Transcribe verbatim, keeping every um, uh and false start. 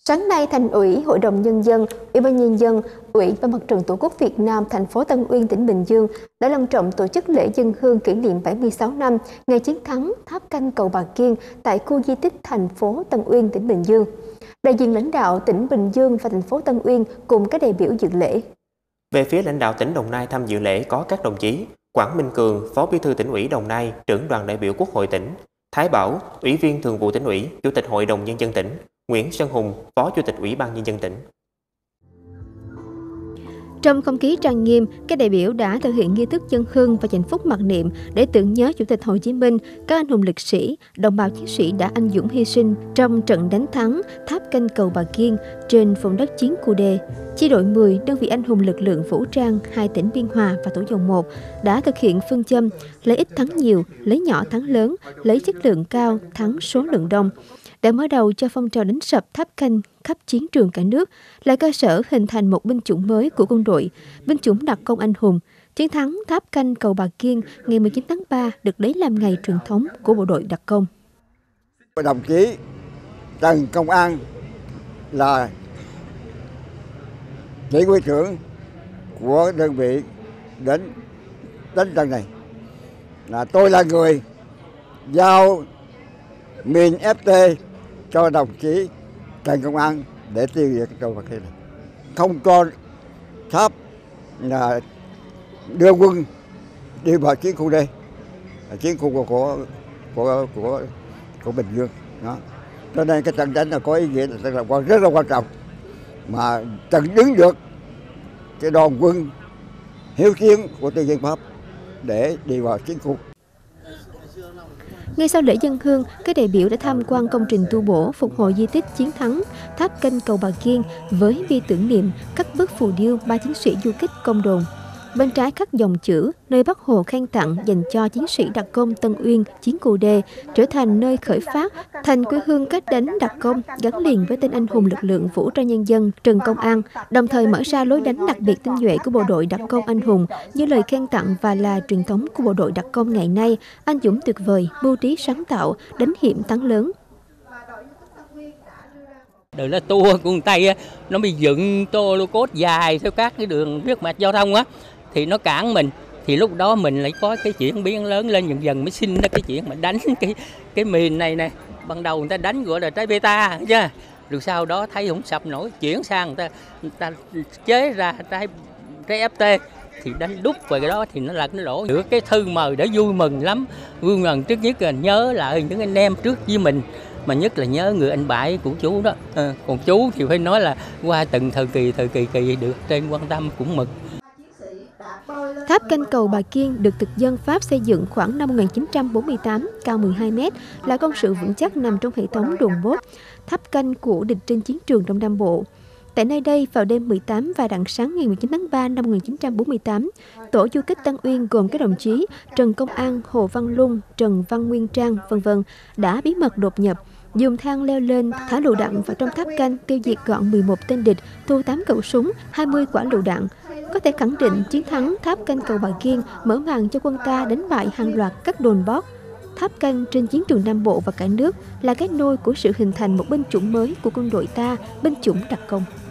Sáng nay, Thành ủy, Hội đồng Nhân dân, Ủy ban Nhân dân, Ủy ban Mặt trận Tổ quốc Việt Nam thành phố Tân Uyên, tỉnh Bình Dương đã long trọng tổ chức lễ dân hương kỷ niệm bảy mươi sáu năm ngày chiến thắng Tháp Canh Cầu Bà Kiên tại khu di tích thành phố Tân Uyên, tỉnh Bình Dương. Đại diện lãnh đạo tỉnh Bình Dương và thành phố Tân Uyên cùng các đại biểu dự lễ. Về phía lãnh đạo tỉnh Đồng Nai tham dự lễ có các đồng chí Quảng Minh Cường, Phó Bí thư Tỉnh ủy Đồng Nai, trưởng đoàn đại biểu Quốc hội tỉnh; Thái Bảo, Ủy viên Thường vụ Tỉnh ủy, Chủ tịch Hội đồng Nhân dân tỉnh; Nguyễn Sơn Hùng, Phó Chủ tịch Ủy ban Nhân dân tỉnh. Trong không khí trang nghiêm, các đại biểu đã thực hiện nghi thức dân hương và dành phút mặc niệm để tưởng nhớ Chủ tịch Hồ Chí Minh, các anh hùng liệt sĩ, đồng bào chiến sĩ đã anh dũng hy sinh trong trận đánh thắng Tháp Canh Cầu Bà Kiên trên vùng đất chiến khu D. Chi đội mười, đơn vị anh hùng lực lượng vũ trang hai tỉnh Biên Hòa và Thủ Dầu Một đã thực hiện phương châm lấy ít thắng nhiều, lấy nhỏ thắng lớn, lấy chất lượng cao thắng số lượng đông, đã mở đầu cho phong trào đánh sập tháp canh khắp chiến trường cả nước, là cơ sở hình thành một binh chủng mới của quân đội, binh chủng đặc công anh hùng. Chiến thắng Tháp Canh Cầu Bà Kiên ngày mười chín tháng ba được lấy làm ngày truyền thống của bộ đội đặc công. Đồng chí Trần Công An là chỉ huy trưởng của đơn vị đến đánh trận này. Là tôi là người giao miền ép tê cho đồng chí Trần Công An để tiêu diệt cầu Bà Kiên này. Không cho tháp là đưa quân đi vào chiến khu D, chiến khu của của của của, của Bình Dương. Đó. Cho nên cái trận đánh là có ý nghĩa là rất là quan rất là quan trọng, mà trận đứng được cái đoàn quân hiếu chiến của tư dân Pháp để đi vào chiến khu. Ngay sau lễ dân hương, các đại biểu đã tham quan công trình tu bổ phục hồi di tích chiến thắng Tháp Canh Cầu Bà Kiên với bia tưởng niệm các bức phù điêu ba chiến sĩ du kích công đồn. Bên trái khắc dòng chữ nơi Bác Hồ khen tặng dành cho chiến sĩ đặc công Tân Uyên, chiến khu D, trở thành nơi khởi phát, thành quê hương cách đánh đặc công gắn liền với tên anh hùng lực lượng vũ trang nhân dân Trần Công An, đồng thời mở ra lối đánh đặc biệt tinh nhuệ của bộ đội đặc công anh hùng như lời khen tặng và là truyền thống của bộ đội đặc công ngày nay, anh dũng tuyệt vời, mưu trí sáng tạo, đánh hiểm thắng lớn. Đời là tour của người Tây nó bị dựng tô lô cốt dài theo các cái đường huyết mạch giao thông á, thì nó cản mình, thì lúc đó mình lại có cái chuyển biến lớn lên, dần dần mới sinh ra cái chuyện mà đánh cái cái miền này nè. Ban đầu người ta đánh gọi là trái beta chứ, rồi sau đó thấy không sập nổi, chuyển sang người ta người ta chế ra trái trái ép tê, thì đánh đúc về cái đó thì nó là nó đổ được cái thư mời để vui mừng lắm. Vui mừng trước nhất là nhớ lại những anh em trước với mình, mà nhất là nhớ người anh bãi của chú đó. À, còn chú thì phải nói là qua từng thời kỳ thời kỳ kỳ được trên quan tâm cũng mực. Tháp Canh Cầu Bà Kiên được thực dân Pháp xây dựng khoảng năm một nghìn chín trăm bốn mươi tám, cao mười hai mét, là công sự vững chắc nằm trong hệ thống đồn bốt, tháp canh của địch trên chiến trường Đông Nam Bộ. Tại nơi đây, vào đêm mười tám và rạng sáng ngày mười chín tháng ba năm một nghìn chín trăm bốn mươi tám, tổ du kích Tân Uyên gồm các đồng chí Trần Công An, Hồ Văn Lung, Trần Văn Nguyên Trang, vân vân đã bí mật đột nhập, dùng thang leo lên, thả lựu đạn vào trong tháp canh, tiêu diệt gọn mười một tên địch, thu tám khẩu súng, hai mươi quả lựu đạn. Có thể khẳng định chiến thắng Tháp Canh Cầu Bà Kiên mở màn cho quân ta đánh bại hàng loạt các đồn bót. Tháp canh trên chiến trường Nam Bộ và cả nước là cái nôi của sự hình thành một binh chủng mới của quân đội ta, binh chủng đặc công.